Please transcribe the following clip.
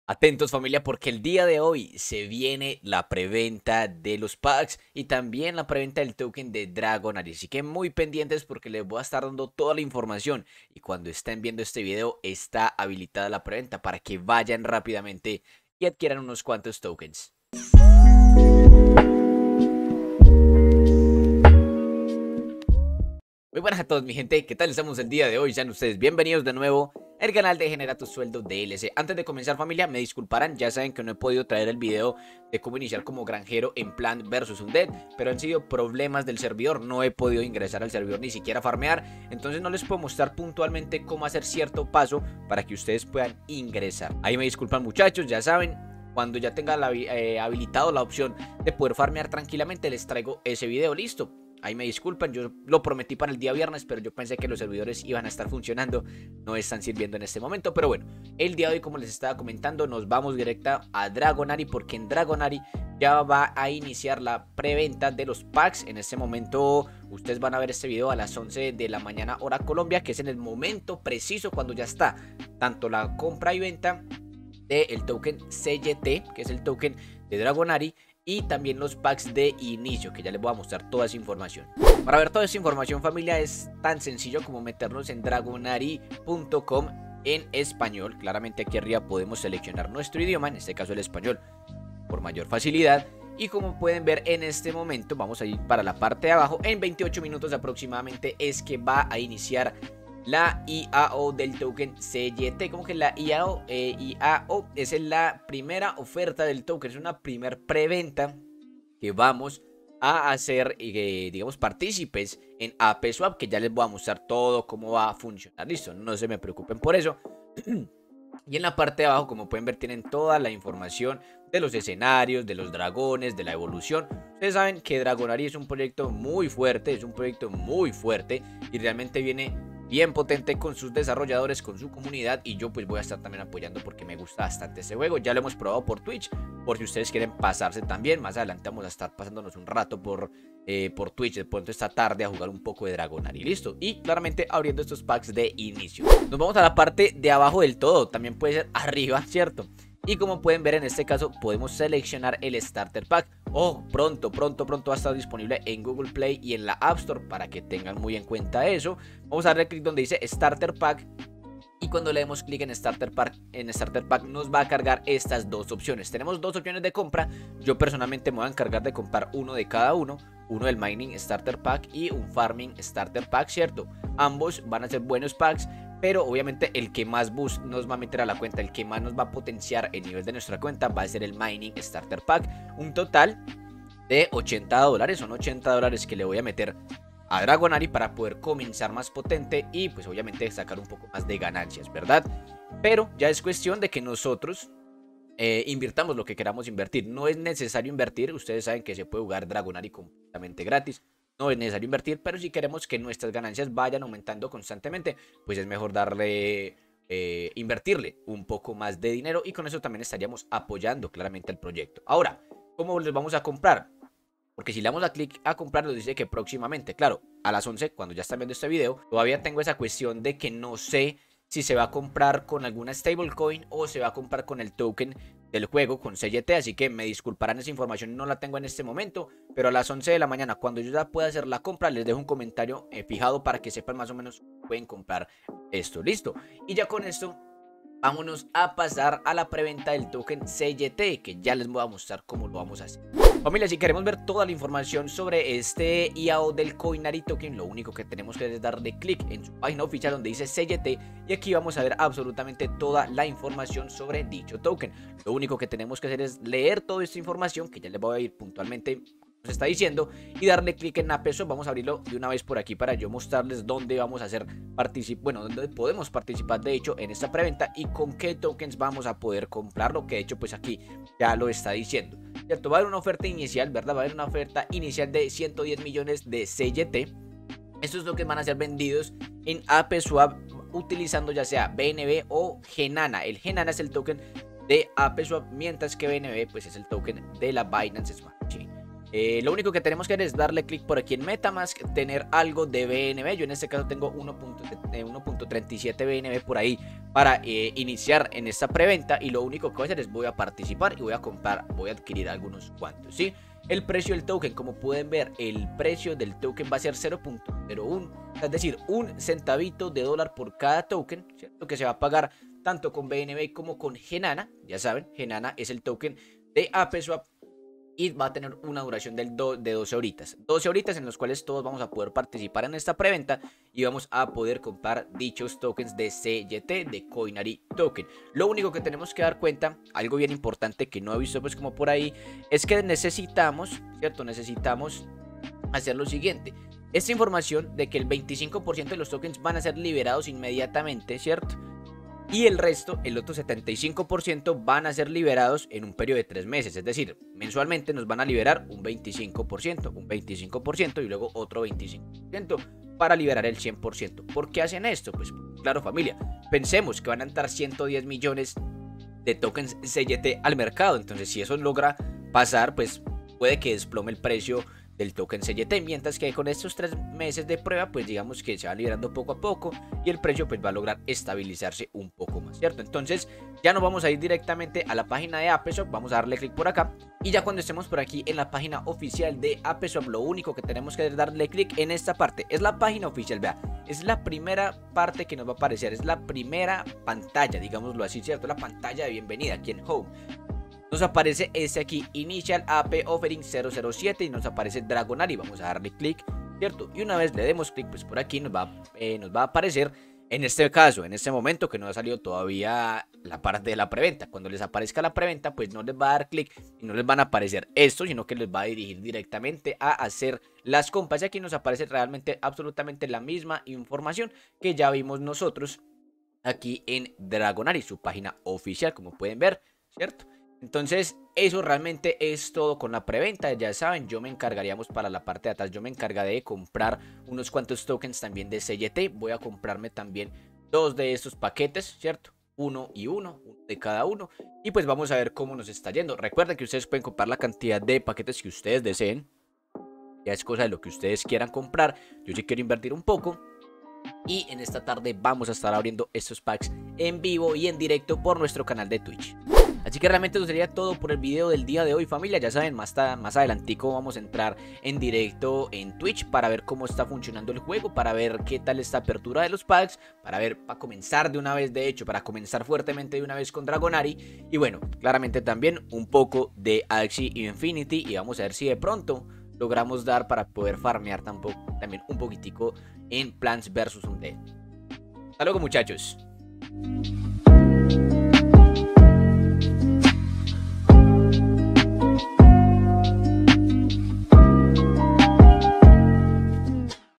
Atentos familia porque el día de hoy se viene la preventa de los packs y también la preventa del token de Dragonary. Así que muy pendientes porque les voy a estar dando toda la información y cuando estén viendo este video está habilitada la preventa para que vayan rápidamente y adquieran unos cuantos tokens. Muy buenas a todos mi gente, ¿qué tal estamos el día de hoy? Sean ustedes bienvenidos de nuevo al canal de Genera tu Sueldo DLC. Antes de comenzar familia, me disculparán, ya saben que no he podido traer el video de cómo iniciar como granjero en Plant vs Undead, pero han sido problemas del servidor, no he podido ingresar al servidor ni siquiera farmear, entonces no les puedo mostrar puntualmente cómo hacer cierto paso para que ustedes puedan ingresar. Ahí me disculpan muchachos, ya saben. Cuando ya tenga habilitado la opción de poder farmear tranquilamente, les traigo ese video, listo. Ahí me disculpan, yo lo prometí para el día viernes, pero yo pensé que los servidores iban a estar funcionando, no están sirviendo en este momento. Pero bueno, el día de hoy, como les estaba comentando, nos vamos directa a Dragonary, porque en Dragonary ya va a iniciar la preventa de los packs. En este momento, ustedes van a ver este video a las 11 de la mañana hora Colombia, que es en el momento preciso cuando ya está tanto la compra y venta del token CYT, que es el token de Dragonary, y también los packs de inicio, que ya les voy a mostrar toda esa información. Para ver toda esa información familia es tan sencillo como meternos en dragonary.com en español. Claramente aquí arriba podemos seleccionar nuestro idioma, en este caso el español, por mayor facilidad. Y como pueden ver en este momento, vamos a ir para la parte de abajo. En 28 minutos aproximadamente es que va a iniciar la IAO del token CYT. Como que la IAO es la primera oferta del token, es una primer preventa que vamos a hacer, digamos, partícipes en AppSwap, que ya les voy a mostrar todo cómo va a funcionar, listo, no se me preocupen por eso. Y en la parte de abajo, como pueden ver, tienen toda la información de los escenarios, de los dragones, de la evolución. Ustedes saben que Dragonary es un proyecto muy fuerte, y realmente viene bien potente con sus desarrolladores, con su comunidad, y yo pues voy a estar también apoyando porque me gusta bastante ese juego. Ya lo hemos probado por Twitch, por si ustedes quieren pasarse también. Más adelante vamos a estar pasándonos un rato por Twitch, de pronto esta tarde, a jugar un poco de Dragonary, listo. Y claramente abriendo estos packs de inicio. Nos vamos a la parte de abajo del todo, también puede ser arriba, ¿cierto? Y como pueden ver en este caso podemos seleccionar el Starter Pack. Pronto va a estar disponible en Google Play y en la App Store para que tengan muy en cuenta eso. Vamos a darle clic donde dice Starter Pack. Y cuando le demos clic en Starter Pack nos va a cargar estas dos opciones. Tenemos dos opciones de compra. Yo personalmente me voy a encargar de comprar uno de cada uno. Uno del Mining Starter Pack y un Farming Starter Pack, ¿cierto? Ambos van a ser buenos packs, pero obviamente el que más boost nos va a meter a la cuenta, el que más nos va a potenciar el nivel de nuestra cuenta va a ser el Mining Starter Pack. Un total de $80, son $80 que le voy a meter a Dragonary para poder comenzar más potente y pues obviamente sacar un poco más de ganancias, ¿verdad? Pero ya es cuestión de que nosotros invirtamos lo que queramos invertir. No es necesario invertir, ustedes saben que se puede jugar Dragonary completamente gratis. No es necesario invertir, pero si queremos que nuestras ganancias vayan aumentando constantemente, pues es mejor invertirle un poco más de dinero, y con eso también estaríamos apoyando claramente el proyecto. Ahora, ¿cómo les vamos a comprar? Porque si le damos a clic a comprar nos dice que próximamente, claro, a las 11 cuando ya están viendo este video, todavía tengo esa cuestión de que no sé si se va a comprar con alguna stablecoin o se va a comprar con el token del juego, con CYT, así que me disculparán, esa información no la tengo en este momento, pero a las 11 de la mañana, cuando yo ya pueda hacer la compra, les dejo un comentario fijado para que sepan más o menos pueden comprar esto, listo. Y ya con esto vámonos a pasar a la preventa del token CYT, que ya les voy a mostrar cómo lo vamos a hacer. Familia, si queremos ver toda la información sobre este IAO del Coinary Token, lo único que tenemos que hacer es darle clic en su página oficial donde dice CYT, y aquí vamos a ver absolutamente toda la información sobre dicho token. Lo único que tenemos que hacer es leer toda esta información, que ya les voy a ir puntualmente nos está diciendo, y darle clic en AppSwap. Vamos a abrirlo de una vez por aquí para yo mostrarles dónde vamos a hacer dónde podemos participar de hecho en esta preventa y con qué tokens vamos a poder comprarlo, que de hecho pues aquí ya lo está diciendo, ¿cierto? Va a haber una oferta inicial, ¿verdad? Va a haber una oferta inicial de 110 millones de CYT. Estos tokens van a ser vendidos en AppSwap utilizando ya sea BNB o Genana. El Genana es el token de AppSwap, mientras que BNB pues es el token de la Binance Smart Chain. Lo único que tenemos que hacer es darle clic por aquí en Metamask, tener algo de BNB. Yo en este caso tengo 1.37 BNB por ahí para iniciar en esta preventa, y lo único que voy a hacer es voy a participar y voy a comprar, voy a adquirir algunos cuantos, ¿sí? El precio del token, como pueden ver, el precio del token va a ser 0.01, es decir, un centavito de dólar por cada token, ¿cierto? Que se va a pagar tanto con BNB como con Genana. Ya saben, Genana es el token de ApeSwap y va a tener una duración de 12 horitas. 12 horitas en las cuales todos vamos a poder participar en esta preventa y vamos a poder comprar dichos tokens de CYT, de Coinary Token. Lo único que tenemos que dar cuenta, algo bien importante que no he visto pues como por ahí, es que necesitamos, ¿cierto? Necesitamos hacer lo siguiente. Esta información de que el 25% de los tokens van a ser liberados inmediatamente, ¿cierto? Y el resto, el otro 75%, van a ser liberados en un periodo de 3 meses. Es decir, mensualmente nos van a liberar un 25% y luego otro 25% para liberar el 100%. ¿Por qué hacen esto? Pues claro, familia, pensemos que van a entrar 110 millones de tokens CYT al mercado. Entonces, si eso logra pasar, pues puede que desplome el precio del token CYT, mientras que con estos 3 meses de prueba, pues digamos que se va liberando poco a poco y el precio pues va a lograr estabilizarse un poco más, ¿cierto? Entonces ya nos vamos a ir directamente a la página de ApeSwap, vamos a darle clic por acá y ya cuando estemos por aquí en la página oficial de ApeSwap, lo único que tenemos que darle clic en esta parte es la página oficial, vea, es la primera parte que nos va a aparecer, es la primera pantalla, digámoslo así, ¿cierto? La pantalla de bienvenida aquí en Home. Nos aparece este aquí, Initial AP Offering 007, y nos aparece Dragonary. Vamos a darle clic, ¿cierto? Y una vez le demos clic, pues por aquí nos va a aparecer, en este caso, en este momento que no ha salido todavía la parte de la preventa. Cuando les aparezca la preventa, pues no les va a dar clic y no les van a aparecer esto, sino que les va a dirigir directamente a hacer las compras. Y aquí nos aparece realmente absolutamente la misma información que ya vimos nosotros aquí en Dragonary, su página oficial, como pueden ver, ¿cierto? Entonces eso realmente es todo con la preventa. Ya saben, yo me encargaríamos para la parte de atrás, yo me encargaré de comprar unos cuantos tokens también de CYT. Voy a comprarme también 2 de estos paquetes, ¿cierto? Uno de cada uno. Y pues vamos a ver cómo nos está yendo. Recuerden que ustedes pueden comprar la cantidad de paquetes que ustedes deseen. Ya es cosa de lo que ustedes quieran comprar. Yo sí quiero invertir un poco. Y en esta tarde vamos a estar abriendo estos packs en vivo y en directo por nuestro canal de Twitch. Así que realmente eso sería todo por el video del día de hoy, familia. Ya saben, más adelantico vamos a entrar en directo en Twitch para ver cómo está funcionando el juego, para ver qué tal esta apertura de los packs, para comenzar de una vez, de hecho, para comenzar fuertemente de una vez con Dragonary. Y bueno, claramente también un poco de Axie Infinity, y vamos a ver si de pronto logramos dar para poder farmear también un poquitico en Plants vs Undead. Hasta luego, muchachos.